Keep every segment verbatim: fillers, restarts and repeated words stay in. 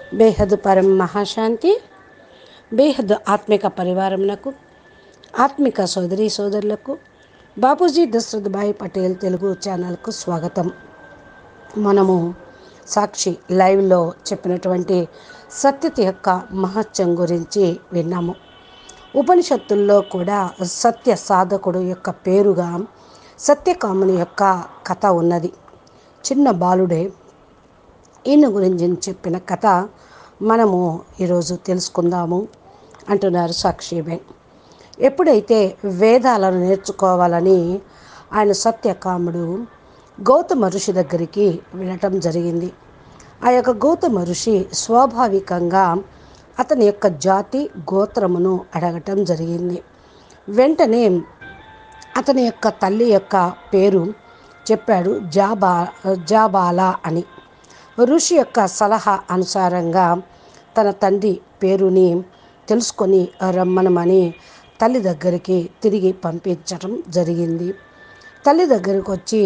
బేహద్ పరం మహాశాంతి. బేహద్ ఆత్మిక పరివారమునకు, ఆత్మిక సోదరి సోదరులకు బాపూజీ దశరథ్ భాయ్ పటేల్ తెలుగు ఛానల్కు స్వాగతం. మనము సాక్షి లైవ్లో చెప్పినటువంటి సత్యత యొక్క మహత్యం గురించి విన్నాము. ఉపనిషత్తుల్లో కూడా సత్య సాధకుడు యొక్క పేరుగా సత్యకాముని యొక్క కథ ఉన్నది. చిన్న బాలుడే ఈయన గురించి చెప్పిన కథ మనము ఈరోజు తెలుసుకుందాము అంటున్నారు సాక్షిబెన్. ఎప్పుడైతే వేదాలను నేర్చుకోవాలని ఆయన సత్యకాముడు గౌతమ ఋషి దగ్గరికి వెళ్ళటం జరిగింది. ఆ యొక్క గౌతమ ఋషి స్వాభావికంగా అతని యొక్క జాతి గోత్రమును అడగటం జరిగింది. వెంటనే అతని యొక్క తల్లి యొక్క పేరు చెప్పాడు, జాబా జాబాలా అని. ఋషి యొక్క సలహా అనుసారంగా తన తండ్రి పేరుని తెలుసుకొని రమ్మనమని తల్లి దగ్గరికి తిరిగి పంపించడం జరిగింది. తల్లి దగ్గరికి వచ్చి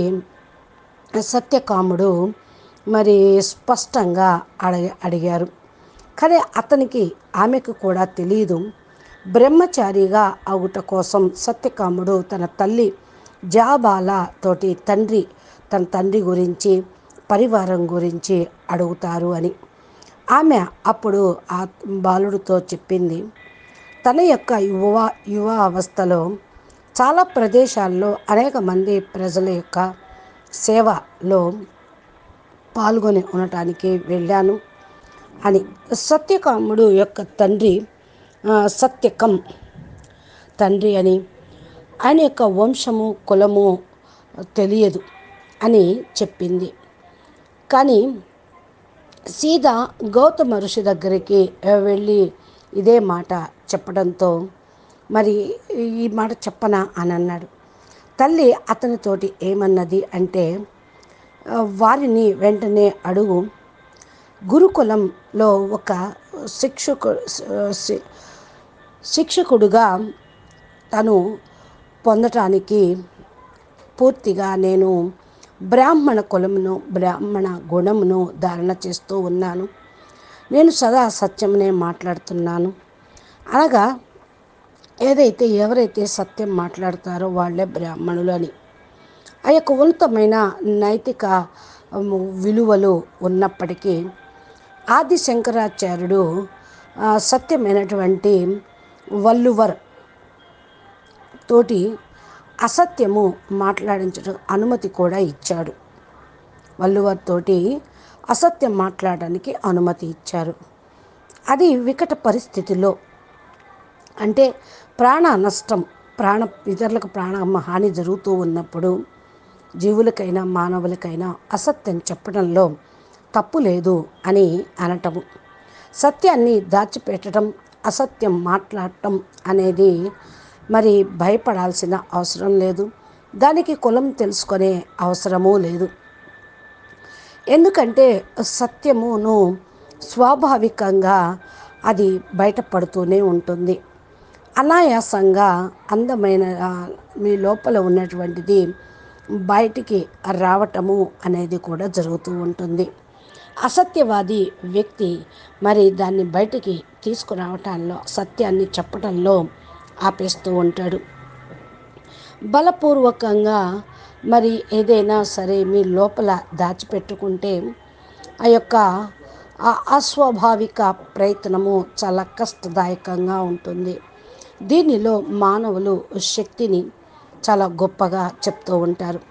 సత్యకాముడు మరి స్పష్టంగా అడగ అడిగారు కానీ అతనికి ఆమెకు కూడా తెలియదు. బ్రహ్మచారిగా అవుట కోసం సత్యకాముడు తన తల్లి జాబాల తోటి తండ్రి తన తండ్రి గురించి పరివారం గురించి అడుగుతారు అని. ఆమె అప్పుడు ఆ బాలుడితో చెప్పింది, తన యొక్క యువ యువ అవస్థలో చాలా ప్రదేశాల్లో అనేక మంది ప్రజల యొక్క సేవలో పాల్గొని ఉండటానికి వెళ్ళాను అని. సత్యకాముడు యొక్క తండ్రి సత్యకం తండ్రి అని, ఆయన యొక్క వంశము కులము తెలియదు అని చెప్పింది. కానీ సీదా గౌతమ ఋషి దగ్గరికి వెళ్ళి ఇదే మాట చెప్పడంతో మరి ఈ మాట చెప్పనా అని అన్నాడు. తల్లి అతనితోటి ఏమన్నది అంటే, వారిని వెంటనే అడుగు, గురుకులంలో ఒక శిక్షకు శిక్షకుడుగా తను పొందటానికి పూర్తిగా నేను బ్రాహ్మణ కులమును బ్రాహ్మణ గుణమును ధారణ చేస్తూ ఉన్నాను. నేను సదా సత్యమునే మాట్లాడుతున్నాను. అనగా ఏదైతే ఎవరైతే సత్యం మాట్లాడతారో వాళ్ళే బ్రాహ్మణులు అని. ఆ యొక్క ఉన్నతమైన నైతిక విలువలు ఉన్నప్పటికీ ఆది శంకరాచార్యుడు సత్యమైనటువంటి వల్లువర్ తోటి అసత్యము మాట్లాడించడం అనుమతి కూడా ఇచ్చాడు. వల్లువర్ తోటి అసత్యం మాట్లాడడానికి అనుమతి ఇచ్చారు. అది వికట పరిస్థితిలో, అంటే ప్రాణ నష్టం, ప్రాణ ఇతరులకు ప్రాణ హాని జరుగుతూ ఉన్నప్పుడు జీవులకైనా మానవులకైనా అసత్యం చెప్పడంలో తప్పు లేదు అని అనటము. సత్యాన్ని దాచిపెట్టడం, అసత్యం మాట్లాడటం అనేది మరి భయపడాల్సిన అవసరం లేదు. దానికి కులం తెలుసుకునే అవసరమూ లేదు. ఎందుకంటే సత్యమును స్వాభావికంగా అది బయటపడుతూనే ఉంటుంది. అనాయాసంగా అందమైన మీ లోపల ఉన్నటువంటిది బయటికి రావటము అనేది కూడా జరుగుతూ ఉంటుంది. అసత్యవాది వ్యక్తి మరి దాన్ని బయటికి తీసుకురావటాల్లో, సత్యాన్ని చెప్పటంలో ఆపేస్తూ ఉంటాడు. బలపూర్వకంగా మరి ఏదైనా సరే మీ లోపల దాచిపెట్టుకుంటే ఆ యొక్క అస్వాభావిక ప్రయత్నము చాలా కష్టదాయకంగా ఉంటుంది. దీనిలో మానవులు శక్తిని చాలా గొప్పగా చెప్తూ ఉంటారు.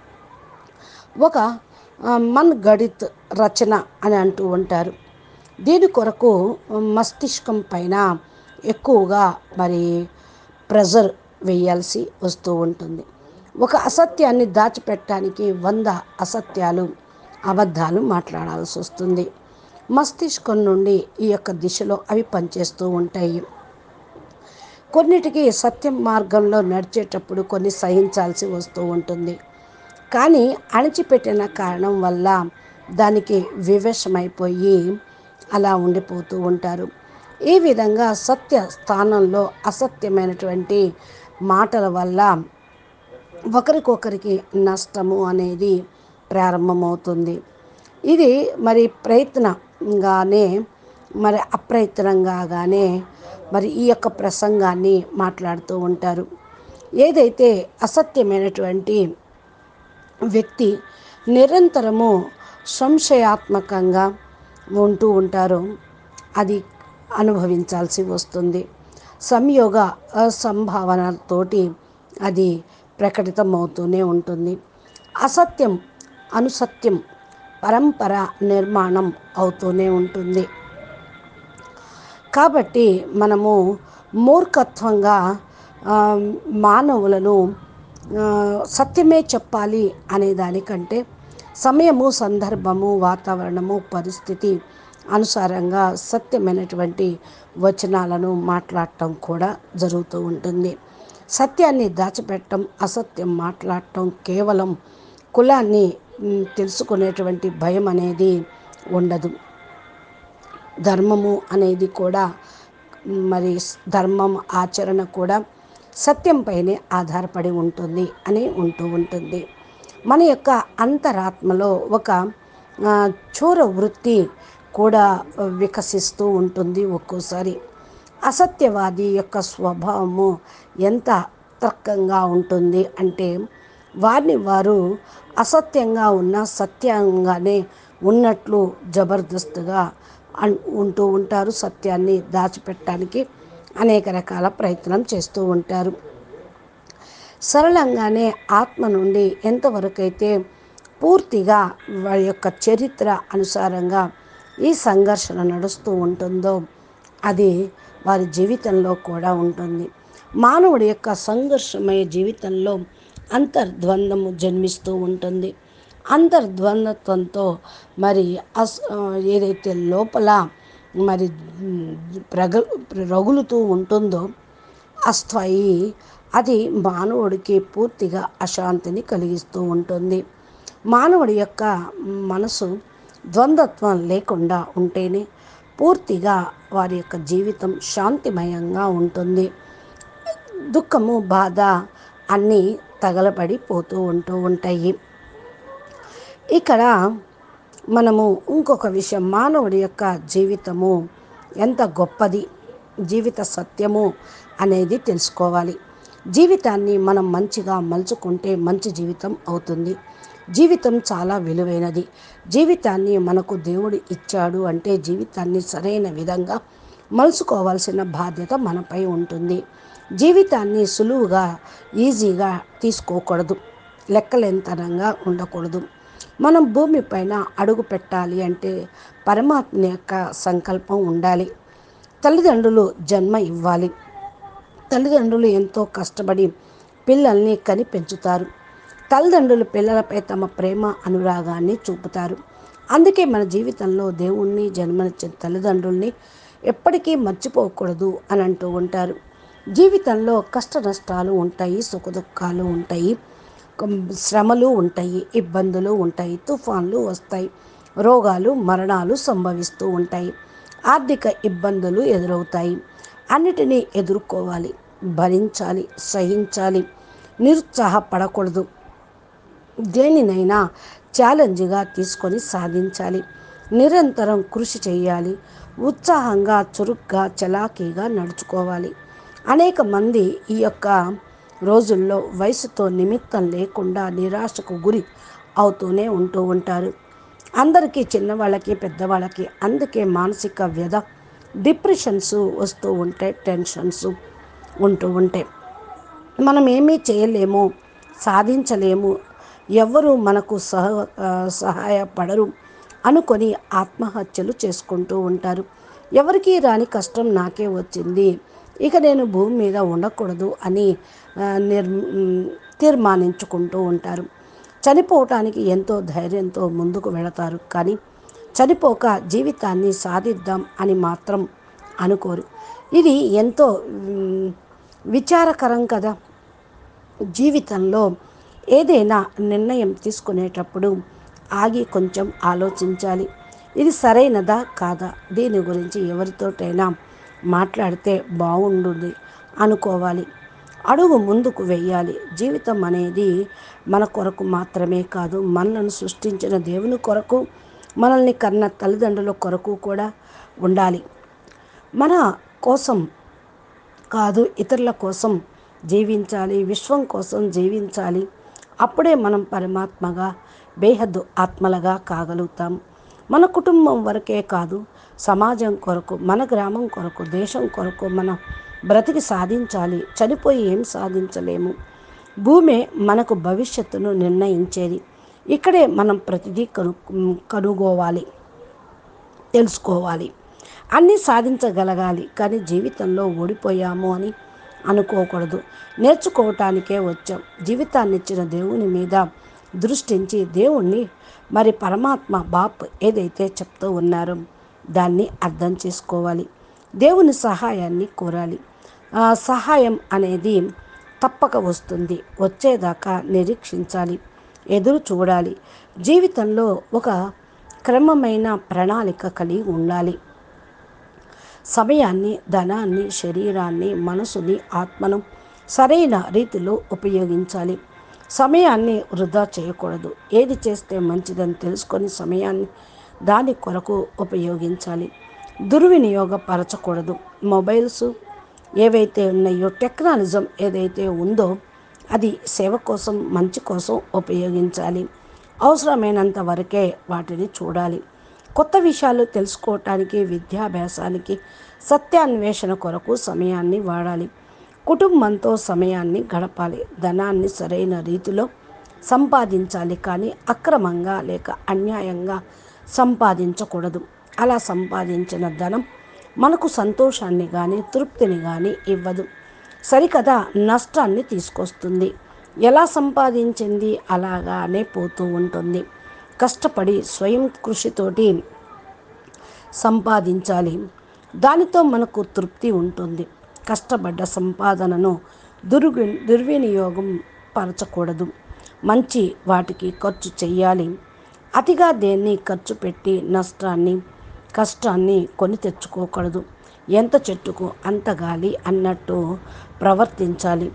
ఒక మన్ గణిత్ రచన అని అంటూ ఉంటారు. దీని కొరకు మస్తిష్కం పైన ఎక్కువగా మరి ప్రెజర్ వేయాల్సి వస్తూ ఉంటుంది. ఒక అసత్యాన్ని దాచిపెట్టడానికి వంద అసత్యాలు అబద్ధాలు మాట్లాడాల్సి వస్తుంది. మస్తిష్కం నుండి ఈ యొక్క దిశలో అవి పనిచేస్తూ ఉంటాయి. కొన్నిటికి సత్యం మార్గంలో నడిచేటప్పుడు కొన్ని సహించాల్సి వస్తూ ఉంటుంది. కానీ అణిచిపెట్టిన కారణం వల్ల దానికి వివశమైపోయి అలా ఉండిపోతూ ఉంటారు. ఈ విధంగా సత్య స్థానంలో అసత్యమైనటువంటి మాటల వల్ల ఒకరికొకరికి నష్టము అనేది ప్రారంభమవుతుంది. ఇది మరి ప్రయత్నంగానే మరి అప్రయత్నంగానే మరి ఈ యొక్క ప్రసంగాన్ని మాట్లాడుతూ ఉంటారు. ఏదైతే అసత్యమైనటువంటి వ్యక్తి నిరంతరము సంశయాత్మకంగా ఉంటూ ఉంటారో అది అనుభవించాల్సి వస్తుంది. సంయోగ అసంభావనతోటి అది ప్రకటితమవుతూనే ఉంటుంది. అసత్యం అనుసత్యం పరంపర నిర్మాణం అవుతూనే ఉంటుంది. కాబట్టి మనము మూర్ఖత్వంగా మానవులను సత్యమే చెప్పాలి అనే దానికంటే సమయము, సందర్భము, వాతావరణము, పరిస్థితి అనుసారంగా సత్యమైనటువంటి వచనాలను మాట్లాడటం కూడా జరుగుతూ ఉంటుంది. సత్యాన్ని దాచిపెట్టడం, అసత్యం మాట్లాడటం కేవలం కులాన్ని తెలుసుకునేటువంటి భయం అనేది ఉండదు. ధర్మము అనేది కూడా మరి ధర్మం ఆచరణ కూడా సత్యంపైనే ఆధారపడి ఉంటుంది అని ఉంటూ ఉంటుంది. మన యొక్క అంతరాత్మలో ఒక చోర వృత్తి కూడా వికసిస్తూ ఉంటుంది. ఒక్కోసారి అసత్యవాది యొక్క స్వభావము ఎంత తర్కంగా ఉంటుంది అంటే వారిని వారు అసత్యంగా ఉన్న సత్యంగానే ఉన్నట్లు జబర్దస్త్గా ఉంటూ ఉంటారు. సత్యాన్ని దాచిపెట్టడానికి అనేక రకాల ప్రయత్నం చేస్తూ ఉంటారు. సరళంగానే ఆత్మ నుండి ఎంతవరకైతే పూర్తిగా వారి యొక్క చరిత్ర అనుసారంగా ఈ సంఘర్షణ నడుస్తూ ఉంటుందో అది వారి జీవితంలో కూడా ఉంటుంది. మానవుడి యొక్క సంఘర్షమయ జీవితంలో అంతర్ద్వంద్వము జన్మిస్తూ ఉంటుంది. అంతర్ద్వంద్వంతో మరి అస్ ఏదైతే లోపల మరి ప్రగ రగులుతూ ఉంటుందో అస్థాయి అది మానవుడికి పూర్తిగా అశాంతిని కలిగిస్తూ ఉంటుంది. మానవుడి యొక్క మనసు ద్వంద్వత్వం లేకుండా ఉంటేనే పూర్తిగా వారి యొక్క జీవితం శాంతిమయంగా ఉంటుంది. దుఃఖము, బాధ అన్నీ తగలబడిపోతూ ఉంటూ ఉంటాయి. ఇక్కడ మనము ఇంకొక విషయం, మానవుడి యొక్క జీవితము ఎంత గొప్పది, జీవిత సత్యము అనేది తెలుసుకోవాలి. జీవితాన్ని మనం మంచిగా మలుచుకుంటే మంచి జీవితం అవుతుంది. జీవితం చాలా విలువైనది. జీవితాన్ని మనకు దేవుడు ఇచ్చాడు అంటే జీవితాన్ని సరైన విధంగా మలుచుకోవాల్సిన బాధ్యత మనపై ఉంటుంది. జీవితాన్ని సులువుగా ఈజీగా తీసుకోకూడదు, లెక్కలేనితనంగా ఉండకూడదు. మనం భూమిపైన అడుగు పెట్టాలి అంటే పరమాత్మ యొక్క సంకల్పం ఉండాలి. తల్లిదండ్రులు జన్మ ఇవ్వాలి. తల్లిదండ్రులు ఎంతో కష్టపడి పిల్లల్ని కని పెంచుతారు. తల్లిదండ్రులు పిల్లలపై తమ ప్రేమ అనురాగాన్ని చూపుతారు. అందుకే మన జీవితంలో దేవుణ్ణి, జన్మనిచ్చిన తల్లిదండ్రుల్ని ఎప్పటికీ మర్చిపోకూడదు అని అంటూ ఉంటారు. జీవితంలో కష్ట నష్టాలు ఉంటాయి, సుఖదుఖాలు ఉంటాయి, శ్రమలు ఉంటాయి, ఇబ్బందులు ఉంటాయి, తుఫాన్లు వస్తాయి, రోగాలు మరణాలు సంభవిస్తూ ఉంటాయి, ఆర్థిక ఇబ్బందులు ఎదురవుతాయి. అన్నిటినీ ఎదుర్కోవాలి, భరించాలి, సహించాలి, నిరుత్సాహపడకూడదు. దేనినైనా ఛాలెంజ్గా తీసుకొని సాధించాలి. నిరంతరం కృషి చేయాలి. ఉత్సాహంగా, చురుగ్గా, చలాకీగా నడుచుకోవాలి. అనేక మంది ఈ యొక్క రోజుల్లో వయసుతో నిమిత్తం లేకుండా నిరాశకు గురి అవుతూనే ఉంటూ ఉంటారు. అందరికీ, చిన్నవాళ్ళకి, పెద్దవాళ్ళకి అందుకే మానసిక వ్యధ, డిప్రెషన్స్ వస్తూ ఉంటాయి, టెన్షన్స్ ఉంటూ ఉంటాయి. మనం ఏమీ చేయలేము, సాధించలేము, ఎవరు మనకు సహ సహాయపడరు అనుకొని ఆత్మహత్యలు చేసుకుంటూ ఉంటారు. ఎవరికీ రాని కష్టం నాకే వచ్చింది, ఇక నేను భూమి మీద ఉండకూడదు అని నిర్ తీర్మానించుకుంటూ ఉంటారు. చనిపోవటానికి ఎంతో ధైర్యంతో ముందుకు వెళతారు, కానీ చనిపోక జీవితాన్ని సాధిద్దాం అని మాత్రం అనుకోరు. ఇది ఎంతో విచారకరం కదా. జీవితంలో ఏదైనా నిర్ణయం తీసుకునేటప్పుడు ఆగి కొంచెం ఆలోచించాలి. ఇది సరైనదా కాదా, దీని గురించి ఎవరితోటైనా మాట్లాడితే బాగుండుంది అనుకోవాలి. అడుగు ముందుకు వెయ్యాలి. జీవితం అనేది మన కొరకు మాత్రమే కాదు, మనలను సృష్టించిన దేవుని కొరకు, మనల్ని కన్న తల్లిదండ్రుల కొరకు కూడా ఉండాలి. మన కోసం కాదు, ఇతరుల కోసం జీవించాలి, విశ్వం కోసం జీవించాలి. అప్పుడే మనం పరమాత్మగా బేహద్దు ఆత్మలుగా కాగలుగుతాం. మన కుటుంబం వరకే కాదు, సమాజం కొరకు, మన గ్రామం కొరకు, దేశం కొరకు మనం బ్రతికి సాధించాలి. చనిపోయి ఏం సాధించలేము. భూమే మనకు భవిష్యత్తును నిర్ణయించేది. ఇక్కడే మనం ప్రతిదీ కను కనుగోవాలి, తెలుసుకోవాలి, అన్నీ సాధించగలగాలి. కానీ జీవితంలో ఓడిపోయాము అని అనుకోకూడదు. నేర్చుకోవటానికే వచ్చాం. జీవితాన్ని ఇచ్చిన దేవుని మీద దృష్టించి దేవుణ్ణి మరి పరమాత్మ బాప్ ఏదైతే చెప్తూ ఉన్నారో దాన్ని అర్థం చేసుకోవాలి. దేవుని సహాయాన్ని కోరాలి. ఆ సహాయం అనేది తప్పక వస్తుంది. వచ్చేదాకా నిరీక్షించాలి, ఎదురు చూడాలి. జీవితంలో ఒక క్రమమైన ప్రణాళిక కలిగి ఉండాలి. సమయాన్ని, ధనాన్ని, శరీరాన్ని, మనసుని, ఆత్మను సరైన రీతిలో ఉపయోగించాలి. సమయాన్ని వృధా చేయకూడదు. ఏది చేస్తే మంచిదని తెలుసుకొని సమయాన్ని దాని కొరకు ఉపయోగించాలి. దుర్వినియోగపరచకూడదు. మొబైల్స్ ఏవైతే ఉన్నాయో, టెక్నాలజం ఏదైతే ఉందో అది సేవ కోసం, మంచి కోసం ఉపయోగించాలి. అవసరమైనంత వరకే వాటిని చూడాలి. కొత్త విషయాలు తెలుసుకోవటానికి, విద్యాభ్యాసానికి, సత్యాన్వేషణ కొరకు సమయాన్ని వాడాలి. కుటుంబంతో సమయాన్ని గడపాలి. ధనాన్ని సరైన రీతిలో సంపాదించాలి, కానీ అక్రమంగా లేక అన్యాయంగా సంపాదించకూడదు. అలా సంపాదించిన ధనం మనకు సంతోషాన్ని కానీ తృప్తిని కానీ ఇవ్వదు. సరికదా నష్టాన్ని తీసుకొస్తుంది. ఎలా సంపాదించింది అలాగానే పోతూ ఉంటుంది. కష్టపడి స్వయం కృషితోటి సంపాదించాలి. దానితో మనకు తృప్తి ఉంటుంది. కష్టపడ్డ సంపాదనను దుర్వి దుర్వినియోగం పరచకూడదు. మంచి వాటికి ఖర్చు చెయ్యాలి. అతిగా దేన్ని ఖర్చు పెట్టి నష్టాన్ని, కష్టాన్ని కొని తెచ్చుకోకూడదు. ఎంత చెట్టుకు అంత గాలి అన్నట్టు ప్రవర్తించాలి.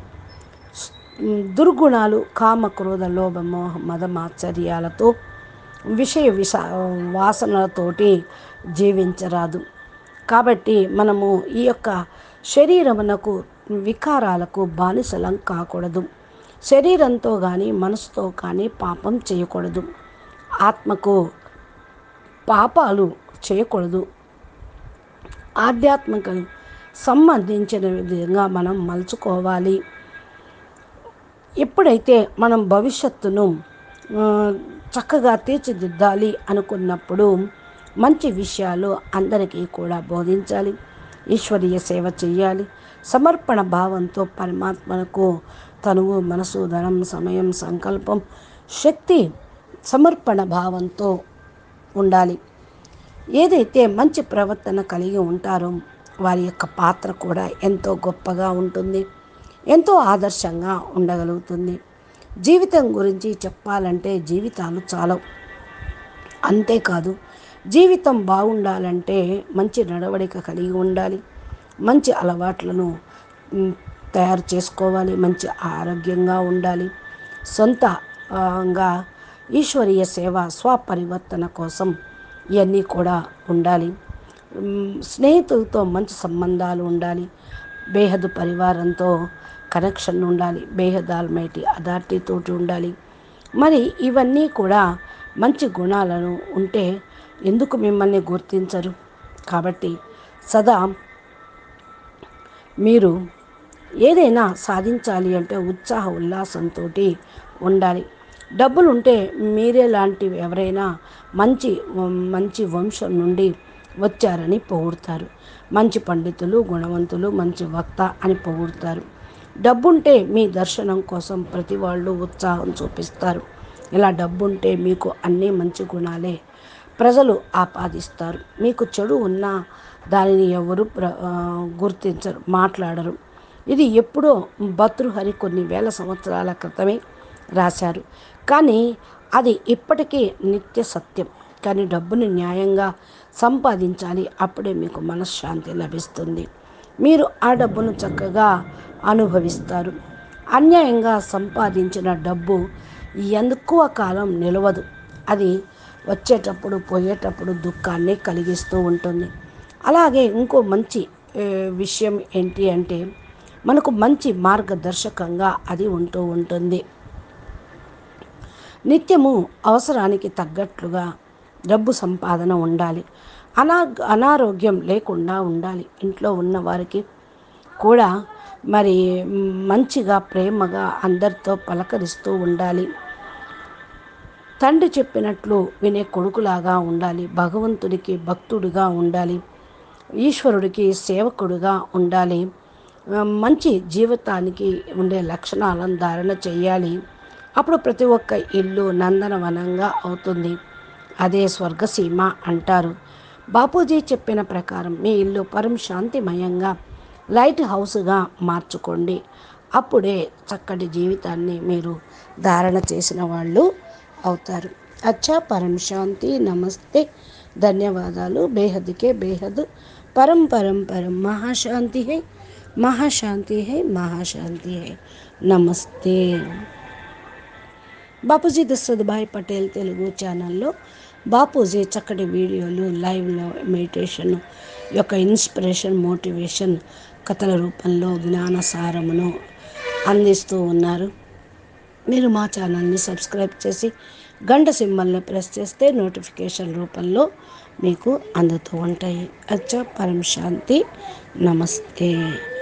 దుర్గుణాలు, కామ, క్రోధ, లోభ, మోహ, మదమాశ్చర్యాలతో, విషయ విష వాసనలతోటి జీవించరాదు. కాబట్టి మనము ఈ యొక్క శరీరమునకు, వికారాలకు బానిసలం కాకూడదు. శరీరంతో కానీ మనసుతో కానీ పాపం చేయకూడదు. ఆత్మకు పాపాలు చేయకూడదు. ఆధ్యాత్మిక సంబంధించిన విధంగా మనం మలుచుకోవాలి. ఎప్పుడైతే మనం భవిష్యత్తును చక్కగా తీర్చిదిద్దాలి అనుకున్నప్పుడు మంచి విషయాలు అందరికీ కూడా బోధించాలి. ఈశ్వరీయ సేవ చేయాలి. సమర్పణ భావంతో పరమాత్మకు తనువు, మనసు, ధనం, సమయం, సంకల్పం, శక్తి సమర్పణ భావంతో ఉండాలి. ఏదైతే మంచి ప్రవర్తన కలిగి ఉంటారో వారి యొక్క పాత్ర కూడా ఎంతో గొప్పగా ఉంటుంది, ఎంతో ఆదర్శంగా ఉండగలుగుతుంది. జీవితం గురించి చెప్పాలంటే జీవితాలు చాలవు. అంతేకాదు, జీవితం బాగుండాలంటే మంచి నడవడిక కలిగి ఉండాలి. మంచి అలవాట్లను తయారు చేసుకోవాలి. మంచి ఆరోగ్యంగా ఉండాలి. సొంతంగా ఈశ్వరీయ సేవ, స్వపరివర్తన కోసం ఇవన్నీ కూడా ఉండాలి. స్నేహితులతో మంచి సంబంధాలు ఉండాలి. బేహద్దు పరివారంతో కనెక్షన్ ఉండాలి. బేహద్ ఆల్మైటీ అథారిటీతోటి ఉండాలి. మరి ఇవన్నీ కూడా మంచి గుణాలను ఉంటే ఎందుకు మిమ్మల్ని గుర్తించరు? కాబట్టి సదా మీరు ఏదైనా సాధించాలి అంటే ఉత్సాహ ఉల్లాసంతో ఉండాలి. డబ్బులు ఉంటే మీరే లాంటి ఎవరైనా మంచి మంచి వంశం నుండి వచ్చారని పొగుడుతారు. మంచి పండితులు, గుణవంతులు, మంచి వక్త అని పొగుడుతారు. డబ్బుంటే మీ దర్శనం కోసం ప్రతి వాళ్ళు ఉత్సాహం చూపిస్తారు. ఇలా డబ్బుంటే మీకు అన్నీ మంచి గుణాలే ప్రజలు ఆపాదిస్తారు. మీకు చెడు ఉన్నా దానిని ఎవరు ప్ర గుర్తించరు, మాట్లాడరు. ఇది ఎప్పుడో భర్తృహరి కొన్ని వేల సంవత్సరాల క్రితమే రాశారు. కానీ అది ఇప్పటికీ నిత్య సత్యం. కానీ డబ్బుని న్యాయంగా సంపాదించాలి. అప్పుడే మీకు మనశ్శాంతి లభిస్తుంది. మీరు ఆ డబ్బును చక్కగా అనుభవిస్తారు. అన్యాయంగా సంపాదించిన డబ్బు ఎక్కువ కాలం నిలవదు. అది వచ్చేటప్పుడు పోయేటప్పుడు దుఃఖాన్ని కలిగిస్తూ ఉంటుంది. అలాగే ఇంకో మంచి ఏ, విషయం ఏంటి అంటే మనకు మంచి మార్గదర్శకంగా అది ఉంటూ ఉంటుంది. నిత్యము అవసరానికి తగ్గట్లుగా డబ్బు సంపాదన ఉండాలి. అనా అనారోగ్యం లేకుండా ఉండాలి. ఇంట్లో ఉన్న వారికి కూడా మరి మంచిగా ప్రేమగా అందరితో పలకరిస్తూ ఉండాలి. తండ్రి చెప్పినట్లు వినే కొడుకులాగా ఉండాలి. భగవంతుడికి భక్తుడిగా ఉండాలి. ఈశ్వరుడికి సేవకుడిగా ఉండాలి. మంచి జీవితానికి ఉండే లక్షణాలను ధారణ చేయాలి. అప్పుడు ప్రతి ఒక్క ఇల్లు నందనవనంగా అవుతుంది. అదే స్వర్గసీమ అంటారు. బాపూజీ చెప్పిన ప్రకారం మీ ఇల్లు పరం శాంతిమయంగా లైట్ హౌస్గా మార్చుకోండి. అప్పుడే చక్కటి జీవితాన్ని మీరు ధారణ చేసిన వాళ్ళు అవుతారు. అచ్చా, పరం శాంతి. నమస్తే, ధన్యవాదాలు. బేహద్కే బేహద్. పరం పరం పరం మహాశాంతి హై, మహాశాంతి హై, మహాశాంతి హై. నమస్తే. బాపూజీ దశరథభాయ్ పటేల్ తెలుగు ఛానల్లో బాపూజీ చక్కటి వీడియోలు, లైవ్లో మెడిటేషన్ యొక్క ఇన్స్పిరేషన్, మోటివేషన్ కథల రూపంలో జ్ఞానసారమును అందిస్తూ ఉన్నారు. మీరు మా ఛానల్ని సబ్స్క్రైబ్ చేసి గంట సింబల్ని ప్రెస్ చేస్తే నోటిఫికేషన్ రూపంలో మీకు అందుతూ ఉంటాయి. అచ్చా, పరం శాంతి. నమస్తే.